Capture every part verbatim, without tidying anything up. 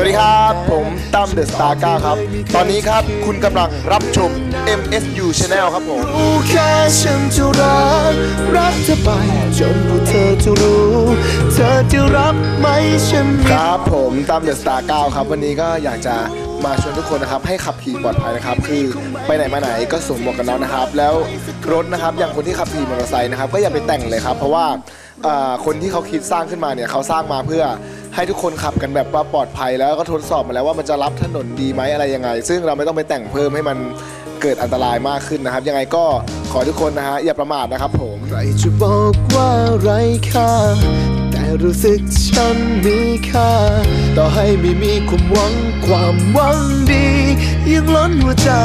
ดีครับผมตั้มเดอะสตาร์เก้าครับตอนนี้ครับคุณกำลังรับชม เอ็ม เอส ยู Channel ครับผมแค่ฉันจะรักรักเธอไปจนกว่าเธอจะรู้เธอจะรับไหมฉันครับผมตั้มเดอะสตาร์เก้าครับวันนี้ก็อยากจะมาชวนทุกคนนะครับให้ขับขี่ปลอดภัยนะครับคือไปไหนมาไหนก็สวมหมวกกันน็อกนะครับแล้วรถนะครับอย่างคนที่ขับขี่มอเตอร์ไซค์นะครับก็อย่าไปแต่งเลยครับเพราะว่าคนที่เขาคิดสร้างขึ้นมาเนี่ยเขาสร้างมาเพื่อให้ทุกคนขับกันแบบว่าปลอดภัยแล้วก็ทดสอบมาแล้วว่ามันจะรับถนนดีไหมอะไรยังไงซึ่งเราไม่ต้องไปแต่งเพิ่มให้มันเกิดอันตรายมากขึ้นนะครับยังไงก็ขอทุกคนนะฮะอย่าประมาทนะครับผมใครจะบอกว่าไร้ค่าแต่รู้สึกฉันมีค่าต่อให้ไม่มีความหวังความหวังดียังล้นหัวใจ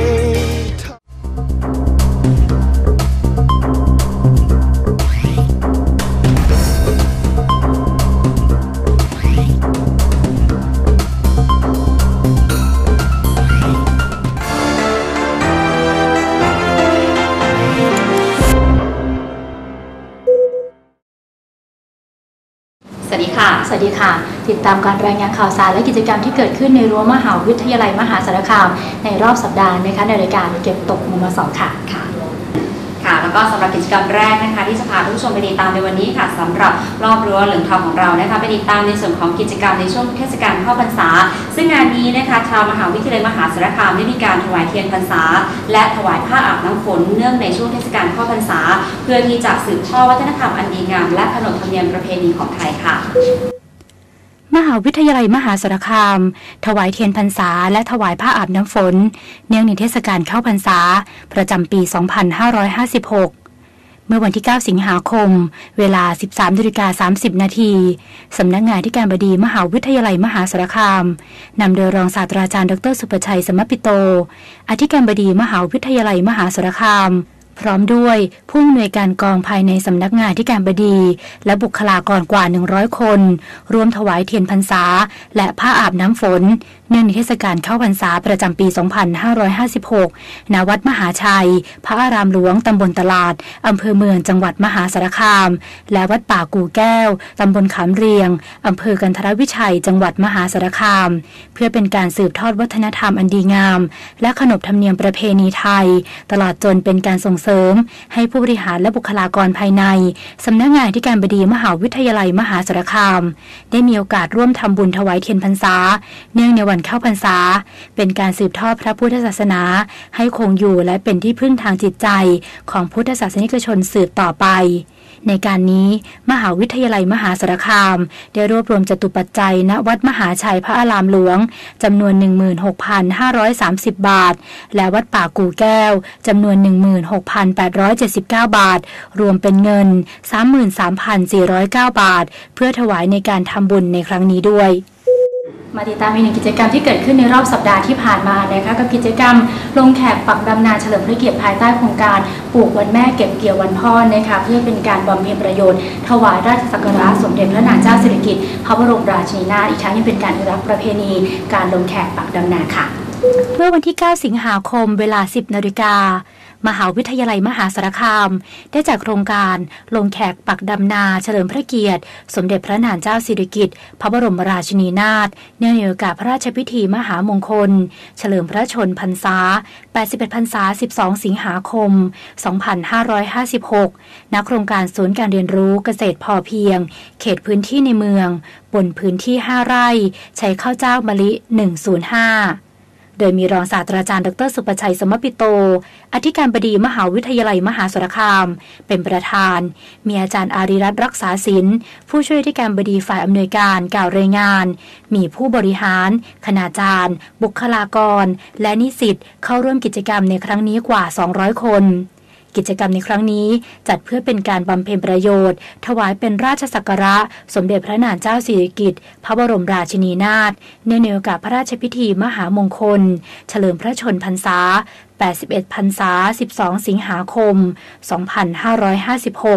สวัสดีค่ะสวัสดีค่ะติดตามการรายงานข่าวสารและกิจกรรมที่เกิดขึ้นในรั้วมหาวิทยาลัยมหาสารคามในรอบสัปดาห์นะคะในรายการเก็บตกมุมสองค่ะค่ะค่ะแล้วก็สำหรับกิจกรรมแรกนะคะที่จะพาทุกผู้ชมไปติดตามในวันนี้ค่ะสำหรับรอบรั้วเหลืองทองของเรานะคะไปติดตามในส่วนของกิจกรรมในช่วงเทศกาลเข้าพรรษาซึ่งงานนี้นะคะชาวมหาวิทยาลัยมหาสารคามได้มีการถวายเทียนพรรษาและถวายผ้าอาบน้ำฝนเนื่องในช่วงเทศกาลเข้าพรรษาเพื่อที่จะสืบทอดวัฒนธรรมอันดีงามและขนบธรรมเนียมประเพณีของไทยค่ะมหาวิทยาลัยมหาสารคามถวายเทียนพรรษาและถวายผ้าอาบน้ำฝนเนื่องในเทศกาลเข้าพรรษาประจำปี สองพันห้าร้อยห้าสิบหก เมื่อวันที่ เก้า สิงหาคมเวลา สิบสามนาฬิกาสามสิบนาทีสำนักงานที่การบดีมหาวิทยาลัยมหาสารคามนำโดยรองศาสตราจารย์ดรสุประชัยสมปิโตอธิการบดีมหาวิทยาลัยมหาสารคามพร้อมด้วยผู้อำนวยการกองภายในสำนักงานที่การบดีและบุคลากรกว่าหนึ่งร้อยคนร่วมถวายเทียนพรรษาและผ้าอาบน้ำฝนเนื่องในเทศกาลเข้าพรรษาประจำปี สองพันห้าร้อยห้าสิบหก ณ วัดมหาชัยพระอารามหลวงตำบลตลาดอำเภอเมืองจังหวัดมหาสารคามและวัดป่ากู่แก้วตำบลขามเรียงอำเภอกันทรวิชัยจังหวัดมหาสารคามเพื่อเป็นการสืบทอดวัฒนธรรมอันดีงามและขนบธรรมเนียมประเพณีไทยตลอดจนเป็นการส่งเสริมให้ผู้บริหารและบุคลากรภายในสำนักงานที่การบดีมหาวิทยาลัยมหาสารคามได้มีโอกาสร่วมทำบุญถวายเทียนพรรษาเนื่องในวันเข้าพรรษาเป็นการสืบทอดพระพุทธศาสนาให้คงอยู่และเป็นที่พึ่งทางจิตใจของพุทธศาสนิกชนสืบต่อไปในการนี้มหาวิทยาลัยมหาสารคามได้รวบรวมจตุปัจจัยณวัดมหาชัยพระอารามหลวงจำนวน หนึ่งหมื่นหกพันห้าร้อยสามสิบ บาทและวัดป่ากู่แก้วจำนวน หนึ่งหมื่นหกพันแปดร้อยเจ็ดสิบเก้า บาทรวมเป็นเงิน สามหมื่นสามพันสี่ร้อยเก้า บาทเพื่อถวายในการทำบุญในครั้งนี้ด้วยมาติดตามอีกหนึ่งกิจกรรมที่เกิดขึ้นในรอบสัปดาห์ที่ผ่านมานะคะกับกิจกรรมลงแขกปักดำนาเฉลิมพระเกียรติภายใต้โครงการปลูกวันแม่เก็บเกี่ยววันพ่อนะคะเพื่อเป็นการบำเพ็ญประโยชน์ถวายราชสักการะสมเด็จพระนางเจ้าสิริกิติ์พระบรมราชินีนาถอีกทั้งยังเป็นการอนุรักษ์ประเพณีการลงแขกปักดำนาค่ะเมื่อวันที่ เก้า สิงหาคมเวลา สิบนาฬิกามหาวิทยาลัยมหาสารคามได้จัดโครงการลงแขกปักดำนาเฉลิมพระเกียรติสมเด็จพระนางเจ้าสิริกิติ์พระบรมราชินีนาถเนื่องในโอกาสพระราชพิธีมหามงคลเฉลิมพระชนมพรรษาแปดสิบเอ็ดพรรษาสิบสองสิงหาคมสองพันห้าร้อยห้าสิบหกณโครงการศูนย์การเรียนรู้เกษตรพอเพียงเขตพื้นที่ในเมืองบนพื้นที่ห้าไร่ใช้ข้าวเจ้ามะลิหนึ่งศูนย์ห้าโดยมีรองศาสตราจารย์ดรสุประชัยสมปิโตอธิการบดีมหาวิทยาลัยมหาสารคามเป็นประธานมีอาจารย์อารีรัตน์รักษาศิลป์ผู้ช่วยอธิการบดีฝ่ายอำนวยการกล่าวรายงานมีผู้บริหารคณาจารย์บุคลากรและนิสิตเข้าร่วมกิจกรรมในครั้งนี้กว่าสองร้อยคนกิจกรรมในครั้งนี้จัดเพื่อเป็นการบำเพ็ญประโยชน์ถวายเป็นราชสักการะสมเด็จพระนางเจ้าสิริกิติ์พระบรมราชินีนาถเนื่องในโอกาสพระราชพิธีมหามงคลเฉลิมพระชนมพรรษาแปดสิบเอ็ดพรรษาสิบสองสิงหาคมสองพันห้าร้อยห้าสิบหก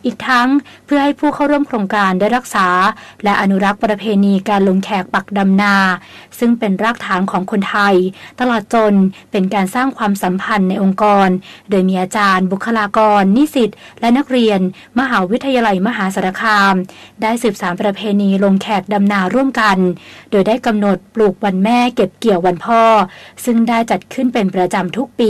อีกทั้งเพื่อให้ผู้เข้าร่วมโครงการได้รักษาและอนุรักษ์ประเพณีการลงแขกปักดำนาซึ่งเป็นรากฐานของคนไทยตลอดจนเป็นการสร้างความสัมพันธ์ในองค์กรโดยมีอาจารย์บุคลากรนิสิตและนักเรียนมหาวิทยาลัยมหาสารคามได้สืบสานประเพณีลงแขกดำนาร่วมกันโดยได้กำหนดปลูกวันแม่เก็บเกี่ยววันพ่อซึ่งได้จัดขึ้นเป็นประจำทุกปี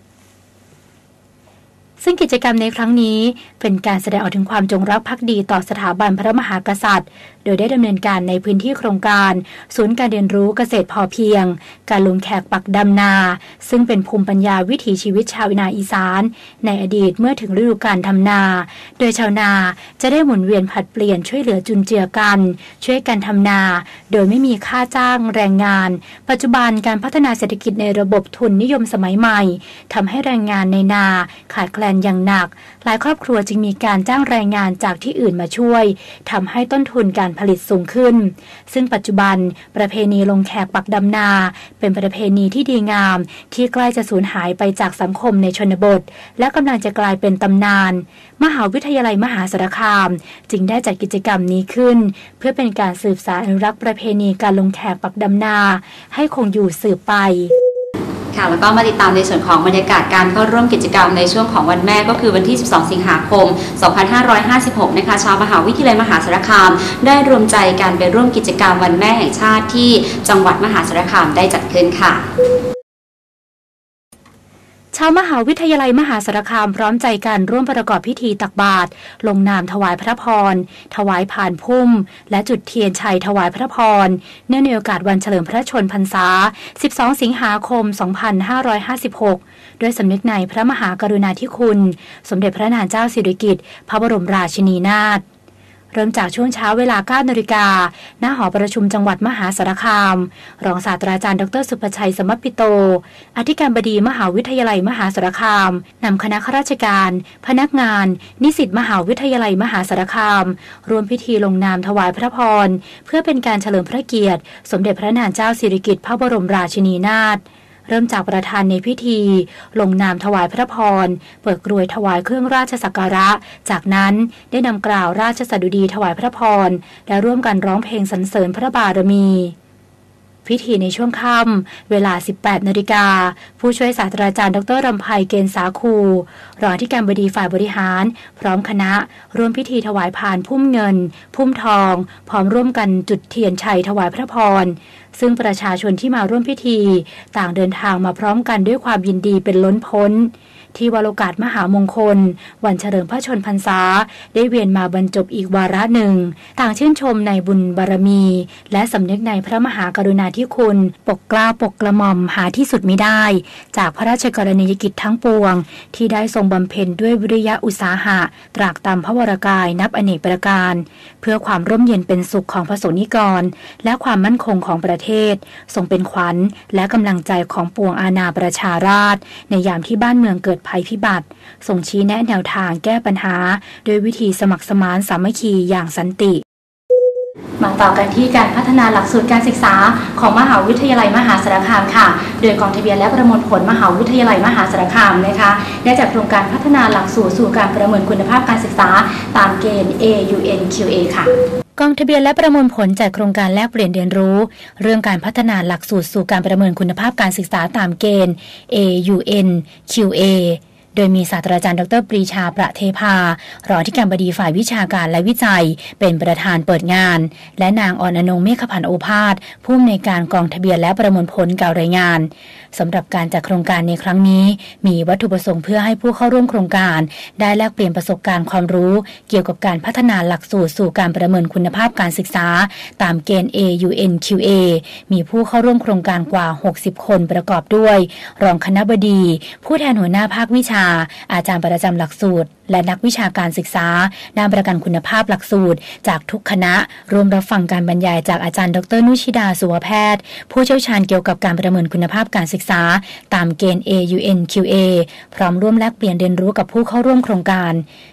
ซึ่งกิจกรรมในครั้งนี้เป็นการแสดงออกถึงความจงรักภักดีต่อสถาบันพระมหากษัตริย์โดยได้ดำเนินการในพื้นที่โครงการศูนย์การเรียนรู้เกษตรพอเพียงการลงแขกปักดำนาซึ่งเป็นภูมิปัญญาวิถีชีวิตชาวนาอีสานในอดีตเมื่อถึงฤดูกาลทำนาโดยชาวนาจะได้หมุนเวียนผลัดเปลี่ยนช่วยเหลือจุนเจือกันช่วยกันทำนาโดยไม่มีค่าจ้างแรงงานปัจจุบันการพัฒนาเศรษฐกิจในระบบทุนนิยมสมัยใหม่ทำให้แรงงานในนาขาดแคลนอย่างหนักหลายครอบครัวจึงมีการจ้างแรงงานจากที่อื่นมาช่วยทำให้ต้นทุนการผลิตสูงขึ้นซึ่งปัจจุบันประเพณีลงแขกปักดำนาเป็นประเพณีที่ดีงามที่ใกล้จะสูญหายไปจากสังคมในชนบทและกำลังจะกลายเป็นตำนานมหาวิทยาลัยมหาสารคามจึงได้จัดกิจกรรมนี้ขึ้นเพื่อเป็นการสืบสานอนุรักษ์ประเพณีการลงแขกปักดำนาให้คงอยู่สืบไปค่ะแล้วก็มาติดตามในส่วนของบรรยากาศการเข้าร่วมกิจกรรมในช่วงของวันแม่ก็คือวันที่สิบสองสิงหาคมสองพันห้าร้อยห้าสิบหกนะคะชาวมหาวิทยาลัยมหาสารคามได้รวมใจกันไปร่วมกิจกรรมวันแม่แห่งชาติที่จังหวัดมหาสารคามได้จัดขึ้นค่ะชาวมหาวิทยาลัยมหาสารคามพร้อมใจกันร่วมประกอบพิธีตักบาตรลงนามถวายพระพรถวายผ่านพุ่มและจุดเทียนชัยถวายพระพรเนื่องในโอกาสวันเฉลิมพระชนพรรษาสิบสองสิงหาคมสองพันห้าร้อยห้าสิบหกด้วยสำนึกในพระมหากรุณาธิคุณสมเด็จพระนางเจ้าสิริกิติ์พระบรมราชินีนาถเริ่มจากช่วงเช้าเวลา เก้านาฬิกา ณ หอประชุมจังหวัดมหาสารคามรองศาสตราจารย์ดรสุภชัยสมัปปิโตอธิการบดีมหาวิทยาลัยมหาสารคามนำคณะข้าราชการพนักงานนิสิตมหาวิทยาลัยมหาสารคามรวมพิธีลงนามถวายพระพรเพื่อเป็นการเฉลิมพระเกียรติสมเด็จพระนางเจ้าสิริกิติ์พระบรมราชินีนาถเริ่มจากประธานในพิธีลงนามถวายพระพรเปิดกรวยถวายเครื่องราชสักการะจากนั้นได้นำกล่าวราชสดุดีถวายพระพรและร่วมกันร้องเพลงสรรเสริญพระบารมีพิธีในช่วงค่ำเวลา สิบแปดนาฬิกาผู้ช่วยศาสตราจารย์ดรรำไพเกณฑ์สาคูรองอธิการบดีฝ่ายบริหารพร้อมคณะร่วมพิธีถวายพานพุ่มเงินพุ่มทองพร้อมร่วมกันจุดเทียนชัยถวายพระพรซึ่งประชาชนที่มาร่วมพิธีต่างเดินทางมาพร้อมกันด้วยความยินดีเป็นล้นพ้นที่วโรกาสมหามงคลวันเฉลิมพระชนพรรษาได้เวียนมาบรรจบอีกวาระหนึ่งต่างชื่นชมในบุญบารมีและสำนึกในพระมหากรุณาธิคุณปกเกล้าปกกระหม่อมหาที่สุดมิได้จากพระราชกรณียกิจทั้งปวงที่ได้ทรงบำเพ็ญด้วยวิริยะอุตสาหะตรากตามพระวรกายนับอเนกประการเพื่อความร่มเย็นเป็นสุขของพระสงฆ์นิกรและความมั่นคงของประเทศทรงเป็นขวัญและกำลังใจของปวงอาณาประชาราษฎร์ในยามที่บ้านเมืองเกิดภัยพิบัติส่งชี้แนะแนวทางแก้ปัญหาโดยวิธีสมัครสมานสามัคคีอย่างสันติมาต่อกันที่การพัฒนาหลักสูตรการศึกษาของมหาวิทยาลัยมหาสารคามค่ะโดยกองทะเบียนและประมวลผลมหาวิทยาลัยมหาสารคามนะคะได้จัดโครงการพัฒนาหลักสูตรสู่การประเมินคุณภาพการศึกษาตามเกณฑ์ เอ ยู เอ็น คิว เอ ค่ะกองทะเบียนและประมวลผลจัดโครงการแลกเปลี่ยนเรียนรู้เรื่องการพัฒนาหลักสูตรสู่การประเมินคุณภาพการศึกษาตามเกณฑ์ เอ ยู เอ็น คิว เอโดยมีศาสตราจารย์ดรปรีชาประเทพารองอธิการบดีฝ่ายวิชาการและวิจัยเป็นประธานเปิดงานและนางอ่อนอนงเมฆพันธ์โอภาสผู้อำนวยการกองทะเบียนและประมวลผลกล่าวรายงานสำหรับการจัดโครงการในครั้งนี้มีวัตถุประสงค์เพื่อให้ผู้เข้าร่วมโครงการได้แลกเปลี่ยนประสบการณ์ความรู้เกี่ยวกับการพัฒนาหลักสูตรสู่การประเมินคุณภาพการศึกษาตามเกณฑ์ เอ ยู เอ็น คิว เอ มีผู้เข้าร่วมโครงการกว่าหกสิบคนประกอบด้วยรองคณบดีผู้แทนหัวหน้าภาควิชาอาจารย์ประจำหลักสูตรและนักวิชาการศึกษาด้านประกันคุณภาพหลักสูตรจากทุกคณะรวมรับฟังการบรรยายจากอาจารย์ดรนุชิดาสุวแพทย์ผู้เชี่ยวชาญเกี่ยวกับการประเมินคุณภาพการศึกษาตามเกณฑ์ เอ ยู เอ็น คิว เอ พร้อมร่วมแลกเปลี่ยนเรียนรู้กับผู้เข้าร่วมโครงการ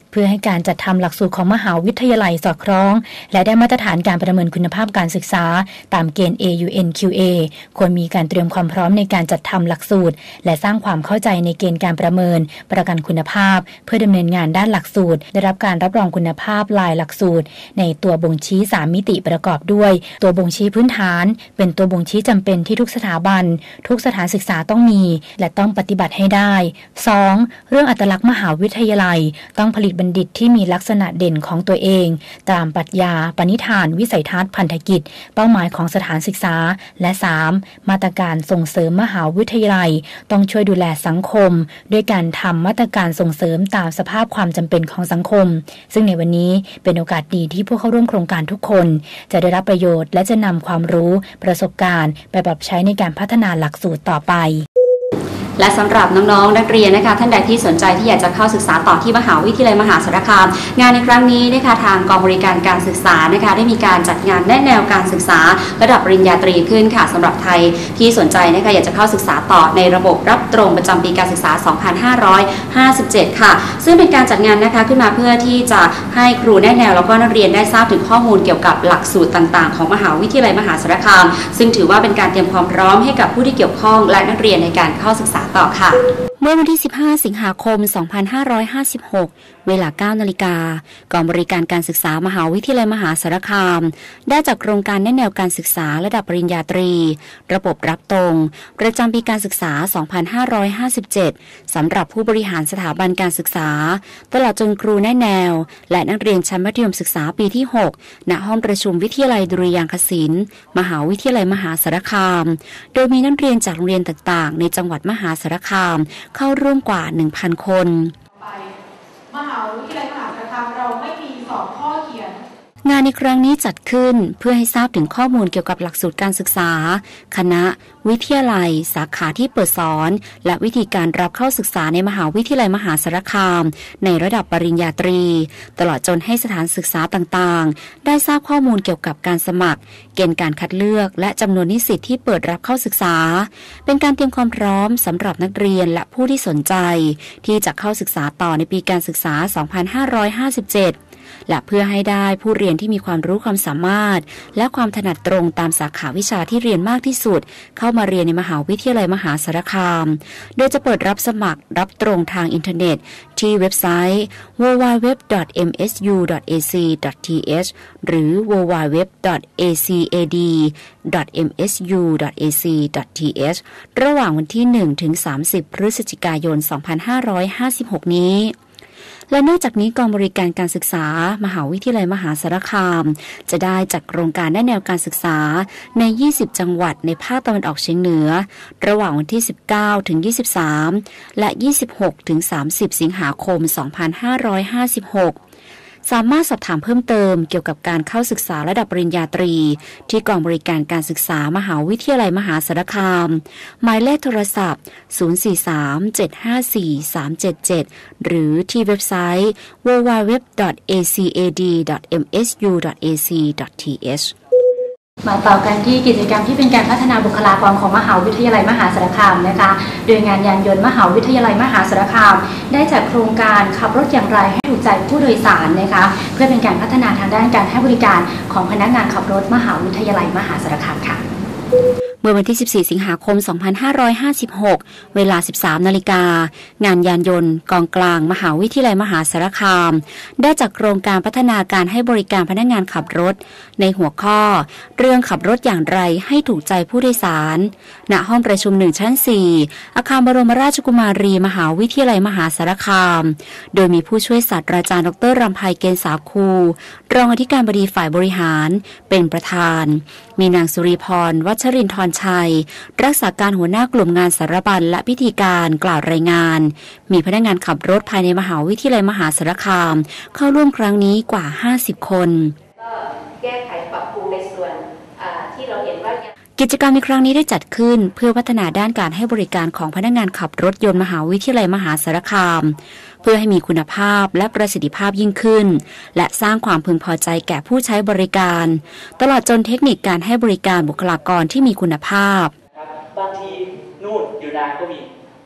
เพื่อให้การจัดทำหลักสูตรของมหาวิทยาลัยสอดคล้องและได้มาตรฐานการประเมินคุณภาพการศึกษาตามเกณฑ์ เอ ยู เอ็น คิว เอ ควรมีการเตรียมความพร้อมในการจัดทำหลักสูตรและสร้างความเข้าใจในเกณฑ์การประเมินประกันคุณภาพเพื่อดำเนินงานด้านหลักสูตรได้รับการรับรองคุณภาพลายหลักสูตรในตัวบ่งชี้สามมิติประกอบด้วยตัวบ่งชี้พื้นฐานเป็นตัวบ่งชี้จำเป็นที่ทุกสถาบันทุกสถานศึกษาต้องมีและต้องปฏิบัติให้ได้ สอง เรื่องอัตลักษณ์มหาวิทยาลัยต้องผลิตบัณฑิตที่มีลักษณะเด่นของตัวเองตามปรัชญาปณิธานวิสัยทัศน์พันธกิจเป้าหมายของสถานศึกษาและ สาม มาตรการส่งเสริมมหาวิทยาลัยต้องช่วยดูแลสังคมด้วยการทำมาตรการส่งเสริมตามสภาพความจำเป็นของสังคมซึ่งในวันนี้เป็นโอกาสดีที่ผู้เข้าร่วมโครงการทุกคนจะได้รับประโยชน์และจะนำความรู้ประสบการณ์ไปปรับใช้ในการพัฒนาหลักสูตรต่อไปและสำหรับน้องๆนักเรียนนะคะท่านใดที่สนใจที่อยากจะเข้าศึกษาต่อที่มหาวิทยาลัยมหาสารคามงานในครั้งนี้นะคะทางกองบริการการศึกษานะคะได้มีการจัดงานแนะแนวการศึกษาระดับปริญญาตรีขึ้นค่ะสำหรับไทยที่สนใจนะคะอยากจะเข้าศึกษาต่อในระบบรับตรงประจำปีการศึกษา สองพันห้าร้อยห้าสิบเจ็ด ค่ะซึ่งเป็นการจัดงานนะคะขึ้นมาเพื่อที่จะให้ครูแนะแนวแล้วก็นักเรียนได้ทราบถึงข้อมูลเกี่ยวกับหลักสูตรต่างๆของมหาวิทยาลัยมหาสารคามซึ่งถือว่าเป็นการเตรียมความพร้อมให้กับผู้ที่เกี่ยวข้องและนักเรียนในการเข้าศึกษาต่อค่ะเมื่อวันที่สิบห้าสิงหาคมสองพันห้าร้อยห้าสิบหกเวลา เก้านาฬิกากองบริการการศึกษามหาวิทยาลัยมหาสารคามได้จัดโครงการแนะแนวการศึกษาระดับปริญญาตรีระบบรับตรงประจำปีการศึกษา สองพันห้าร้อยห้าสิบเจ็ด สำหรับผู้บริหารสถาบันการศึกษาตลอดจนครูแนะแนวและนักเรียนชั้นมัธยมศึกษาปีที่ หก ณ ห้องประชุมวิทยาลัยดุริยางคศิลป์มหาวิทยาลัยมหาสารคามโดยมีนักเรียนจากโรงเรียนต่างๆในจังหวัดมหาสารคามเข้าร่วมกว่า หนึ่งพัน คนมหาวิทยาลัยมหาสารคามเราไม่มีสอบข้อเขียนงานในครั้งนี้จัดขึ้นเพื่อให้ทราบถึงข้อมูลเกี่ยวกับหลักสูตรการศึกษาคณะวิทยาลัยสาขาที่เปิดสอนและวิธีการรับเข้าศึกษาในมหาวิทยาลัยมหาสารคามในระดับปริญญาตรีตลอดจนให้สถานศึกษาต่างๆได้ทราบข้อมูลเกี่ยวกับการสมัครเกณฑ์การคัดเลือกและจำนวนนิสิตที่เปิดรับเข้าศึกษาเป็นการเตรียมความพร้อมสำหรับนักเรียนและผู้ที่สนใจที่จะเข้าศึกษาต่อในปีการศึกษา สองพันห้าร้อยห้าสิบเจ็ดและเพื่อให้ได้ผู้เรียนที่มีความรู้ความสามารถและความถนัดตรงตามสาขาวิชาที่เรียนมากที่สุดเข้ามาเรียนในมหาวิทยาลัยมหาสารคามโดยจะเปิดรับสมัครรับตรงทางอินเทอร์เน็ตที่เว็บไซต์ ดับเบิลยู ดับเบิลยู ดับเบิลยู ดอท เอ็ม เอส ยู ดอท เอ ซี ดอท ที เอช หรือ ดับเบิลยู ดับเบิลยู ดับเบิลยู ดอท เอ ซี เอ ดี ดอท เอ็ม เอส ยู ดอท เอ ซี ดอท ที เอช ระหว่างวันที่ หนึ่ง ถึง สามสิบ พฤศจิกายน สองพันห้าร้อยห้าสิบหก นี้และนอกจากนี้กองบริการการศึกษามหาวิทยาลัยมหาสารคามจะได้จัดโครงการแนะแนวการศึกษาในยี่สิบจังหวัดในภาคตะวันออกเฉียงเหนือระหว่างวันที่สิบเก้าถึงยี่สิบสามและยี่สิบหกถึงสามสิบสิงหาคมสองพันห้าร้อยห้าสิบหกสามารถสอบถามเพิ่มเติมเกี่ยวกับการเข้าศึกษาระดับปริญญาตรีที่กองบริการการศึกษามหาวิทยาลัยมหาสารคามหมายเลขโทรศัพท์ศูนย์ สี่ สาม เจ็ด ห้า สี่ สาม เจ็ด เจ็ดหรือที่เว็บไซต์ ดับเบิลยู ดับเบิลยู ดับเบิลยู ดอท เอ ซี เอ ดี ดอท เอ็ม เอส ยู ดอท เอ ซี ดอท ที เอชมาต่อกันที่กิจกรรมที่เป็นการพัฒนาบุคลากรของมหาวิทยาลัยมหาสารคามนะคะโดยงานยานยนต์มหาวิทยาลัยมหาสารคามได้จัดโครงการขับรถอย่างไรให้ถูกใจผู้โดยสารนะคะเพื่อเป็นการพัฒนาทางด้านการให้บริการของพนักงานขับรถมหาวิทยาลัยมหาสารคามค่ะเมื่อวันที่สิบสี่สิงหาคมสองพันห้าร้อยห้าสิบหกเวลา สิบสามนาฬิกางานยานยนต์กองกลางมหาวิทยาลัยมหาสารคามได้จัดโครงการพัฒนาการให้บริการพนักงานขับรถในหัวข้อเรื่องขับรถอย่างไรให้ถูกใจผู้โดยสารณห้องประชุมหนึ่งชั้นสี่อาคารบรมราชกุมารีมหาวิทยาลัยมหาสารคามโดยมีผู้ช่วยศาสตราจารย์ดรรำไพเกณฑ์สาคูรองอธิการบดีฝ่ายบริหารเป็นประธานมีนางสุริพรวัชรินทร์ชัยรักษาการหัวหน้ากลุ่มงานสารบัญและพิธีการกล่าวรายงานมีพนักงานขับรถภายในมหาวิทยาลัยมหาสารคามเข้าร่วมครั้งนี้กว่าห้าสิบคนก็แก้ไขปรับปรุงในส่วนที่เราเห็นว่ากิจกรรมในครั้งนี้ได้จัดขึ้นเพื่อพัฒนาด้านการให้บริการของพนักงานขับรถยนต์มหาวิทยาลัยมหาสารคามเพื่อให้มีคุณภาพและประสิทธิภาพยิ่งขึ้นและสร้างความพึงพอใจแก่ผู้ใช้บริการตลอดจนเทคนิคการให้บริการบุคลากรที่มีคุณภาพบางทีนู่นอยู่นานก็มี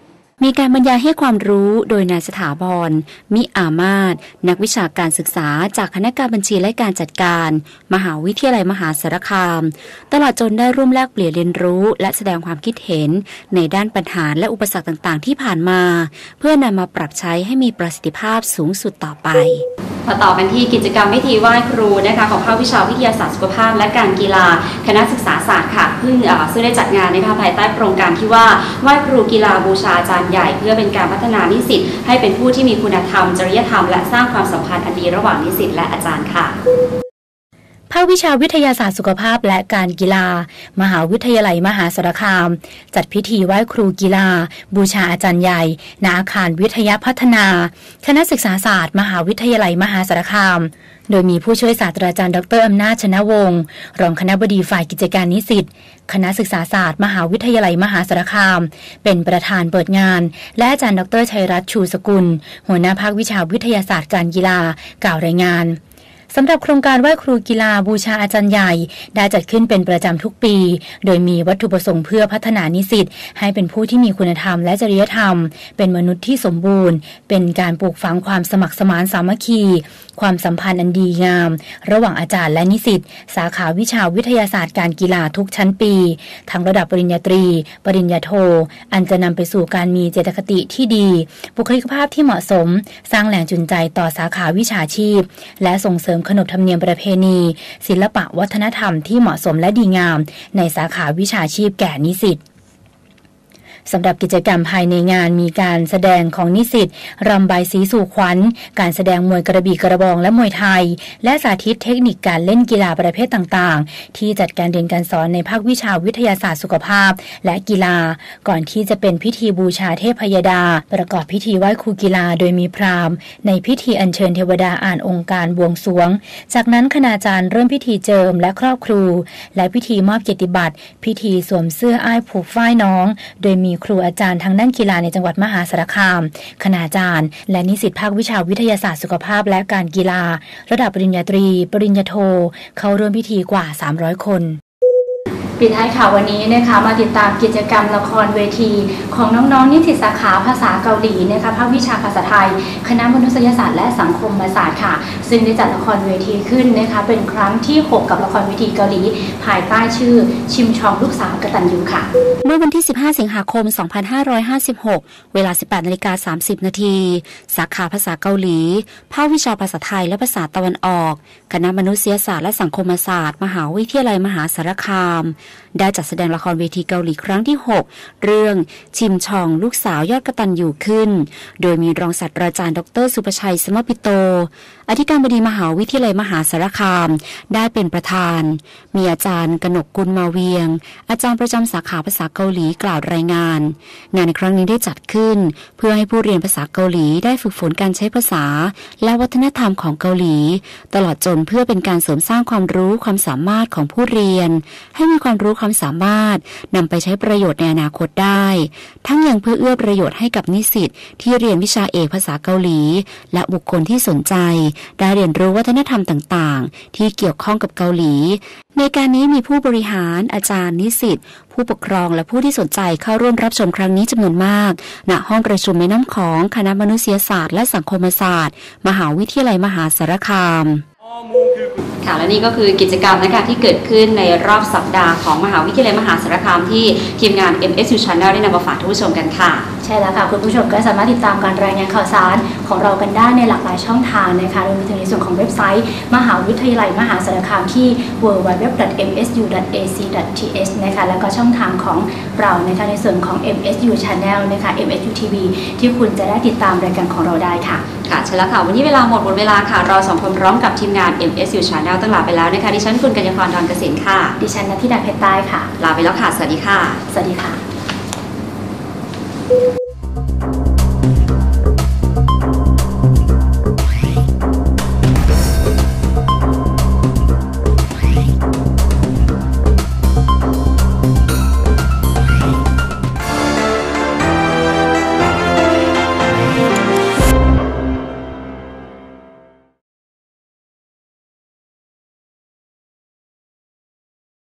มีการบรรยายให้ความรู้โดยนายสถาพรมิอามาศนักวิชาการศึกษาจากคณะการบัญชีและการจัดการมหาวิทยาลัยมหาสารคามตลอดจนได้ร่วมแลกเปลี่ยนเรียนรู้และแสดงความคิดเห็นในด้านปัญหาและอุปสรรคต่างๆที่ผ่านมาเพื่อนำมาปรับใช้ให้มีประสิทธิภาพสูงสุดต่อไปมาต่อกันที่กิจกรรมพิธีไหว้ครูนะคะของภาควิชาวิทยาศาสตร์สุขภาพและการกีฬาคณะศึกษาศาสตร์ค่ะเพิ่งซึ่งได้จัดงานนะคะภายใต้โครงการที่ว่าไหว้ครูกีฬาบูชาอาจารย์ใหญ่เพื่อเป็นการพัฒนานิสิตให้เป็นผู้ที่มีคุณธรรมจริยธรรมและสร้างความสัมพันธ์อันดีระหว่างนิสิตและอาจารย์ค่ะภาควิชาวิทยาศาสตร์สุขภาพและการกีฬามหาวิทยาลัยมหาสารคามจัดพิธีไหว้ครูกีฬาบูชาอาจารย์ใหญ่ณอาคารวิทยาพัฒนาคณะศึกษาศาสตร์มหาวิทยาลัยมหาสารคามโดยมีผู้ช่วยศาสตราจารย์ดรอำนาจชนะวงศ์รองคณบดีฝ่ายกิจการนิสิตคณะศึกษาศาสตร์มหาวิทยาลัยมหาสารคามเป็นประธานเปิดงานและอาจารย์ดรชัยรัตน์ชูสกุลหัวหน้าภาควิชาวิทยาศาสตร์การกีฬากล่าวรายงานสำหรับโครงการไหว้ครูกีฬาบูชาอาจารย์ใหญ่ได้จัดขึ้นเป็นประจำทุกปีโดยมีวัตถุประสงค์เพื่อพัฒนานิสิตให้เป็นผู้ที่มีคุณธรรมและจริยธรรมเป็นมนุษย์ที่สมบูรณ์เป็นการปลูกฝังความสมัครสมานสามัคคีความสัมพันธ์อันดีงามระหว่างอาจารย์และนิสิตสาขาวิชาวิทยาศาสตร์การกีฬาทุกชั้นปีทั้งระดับปริญญาตรีปริญญาโทอันจะนำไปสู่การมีเจตคติที่ดีบุคลิกภาพที่เหมาะสมสร้างแรงจูงใจต่อสาขาวิชาชีพและส่งเสริมขนบธรรมเนียมประเพณีศิลปะวัฒนธรรมที่เหมาะสมและดีงามในสาขาวิชาชีพแก่นิสิตสำหรับกิจกรรมภายในงานมีการแสดงของนิสิตรำบายสีสู่ขวัญการแสดงมวยกระบี่กระบองและมวยไทยและสาธิตเทคนิคการเล่นกีฬาประเภทต่างๆที่จัดการเรียนการสอนในภาควิชาวิทยาศาสตร์สุขภาพและกีฬาก่อนที่จะเป็นพิธีบูชาเทพยดาประกอบพิธีไหว้ครูกีฬาโดยมีพราหมณ์ในพิธีอัญเชิญเทวดาอ่านองค์การบวงสรวงจากนั้นคณาจารย์เริ่มพิธีเจิมและครอบครูและพิธีมอบเกียรติบัตรพิธีสวมเสื้ออ้ายผูกฝ้ายน้องโดยมีครูอาจารย์ทางด้านกีฬาในจังหวัดมหาสารคามคณาจารย์และนิสิตภาควิชาวิทยาศาสตร์สุขภาพและการกีฬาระดับปริญญาตรีปริญญาโทเข้าร่วมพิธีกว่าสามร้อยคนปิดท้ายข่าววันนี้นะคะมาติดตามกิจกรรมละครเวทีของน้องๆนิสิตสาขาภาษาเกาหลีนะคะภาควิชาภาษาไทยคณะมนุษยศาสตร์และสังคมศาสตร์ค่ะซึ่งได้จัดละครเวทีขึ้นนะคะเป็นครั้งที่หกกับละครเวทีเกาหลีภายใต้ชื่อชิมชองลูกสาวกตัญญูค่ะเมื่อวันที่สิบห้าสิงหาคมสองพันห้าร้อยห้าสิบหกเวลา สิบแปดนาฬิกาสามสิบนาทีสาขาภาษาเกาหลีภาควิชาภาษาไทยและภาษาตะวันออกคณะมนุษยศาสตร์และสังคมศาสตร์มหาวิทยาลัยมหาสารคามได้จัดแสดงละครเวทีเกาหลีครั้งที่หกเรื่องชิมชองลูกสาวยอดกตัญญูขึ้นโดยมีรองศาสตราจารย์ดรสุภชัยสมปิโตอธิการบดีมหาวิทยาลัยมหาสารคามได้เป็นประธานมีอาจารย์กนกกุลมาเวียงอาจารย์ประจำสาขาภาษาเกาหลีกล่าวรายงานงานในครั้งนี้ได้จัดขึ้นเพื่อให้ผู้เรียนภาษาเกาหลีได้ฝึกฝนการใช้ภาษาและวัฒนธรรมของเกาหลีตลอดจนเพื่อเป็นการเสริมสร้างความรู้ความสามารถของผู้เรียนให้มีความรู้ความสามารถนำไปใช้ประโยชน์ในอนาคตได้ทั้งยังเพื่อเอื้อประโยชน์ให้กับนิสิตที่เรียนวิชาเอกภาษาเกาหลีและบุคคลที่สนใจได้เรียนรู้วัฒนธรรมต่างๆที่เกี่ยวข้องกับเกาหลีในการนี้มีผู้บริหารอาจารย์นิสิตผู้ปกครองและผู้ที่สนใจเข้าร่วมรับชมครั้งนี้จำนวนมากณห้องประชุมแม่น้ำของคณะมนุษยศาสตร์และสังคมศาสตร์มหาวิทยาลัยมหาสารคามค่ะและนี่ก็คือกิจกรรมนะคะที่เกิดขึ้นในรอบสัปดาห์ของมหาวิทยาลัยมหาสารคามที่ทีมงาน เอ็ม เอส ยู Channel ได้นำมาฝากทุกผู้ชมกันค่ะใช่แล้วค่ะคุณผู้ชมก็สามารถติดตามการรายงานข่าวสารของเรากันได้ในหลากหลายช่องทางนะคะรวมไปถึงในส่วนของเว็บไซต์มหาวิทยาลัยมหาสารคามที่ ดับเบิลยู ดับเบิลยู ดับเบิลยู ดอท เอ็ม เอส ยู ดอท เอ ซี ดอท ที เอช นะคะแล้วก็ช่องทางของเรานะคะในส่วนของ เอ็ม เอส ยู Channel นะคะ เอ็ม เอส ยู ที วี ที่คุณจะได้ติดตามรายการของเราได้ค่ะค่ะใช่แล้วค่ะวันนี้เวลาหมดหมดเวลาค่ะเราสองคนพร้อมกับทีมงาน เอ็ม เอส ยู Channel ตั้งลาไปแล้วนะคะดิฉันคุณกัญญาพร ดอนเกษมค่ะดิฉันณัฐธิดาเพชรใต้ค่ะลาไปแล้วค่ะสวัสดีค่ะสวัสดีค่ะ